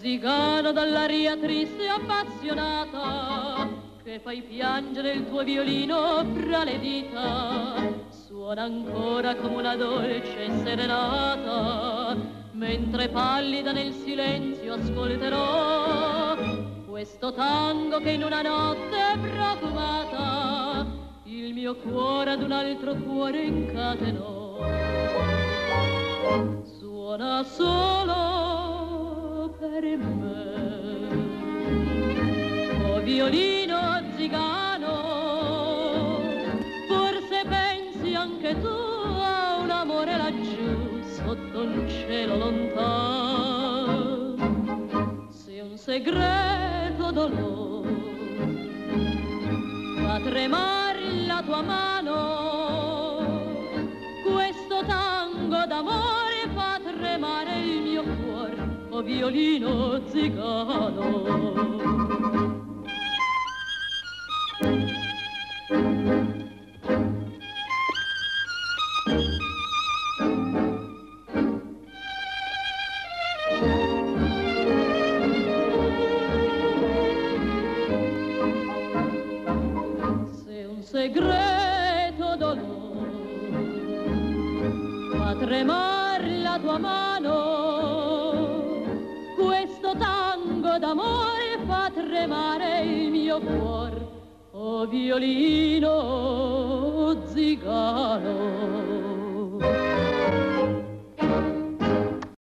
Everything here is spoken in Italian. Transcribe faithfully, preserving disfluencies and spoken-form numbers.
zigano dall'aria triste e appassionata, che fai piangere il tuo violino fra le dita, suona ancora come una dolce serenata, mentre pallida nel silenzio ascolterò questo tango che in una notte profumata il mio cuore ad un altro cuore incatenò. Suona solo per me, o violino zigano, forse pensi anche tu a un amore laggiù sotto un cielo lontano. Se un segreto dolore fa tremare la tua mano, questo tango d'amore fa tremare il mio cuore, o violino zigano. Segreto dolore fa tremar la tua mano, questo tango d'amore fa tremare il mio cuore, o violino zigano.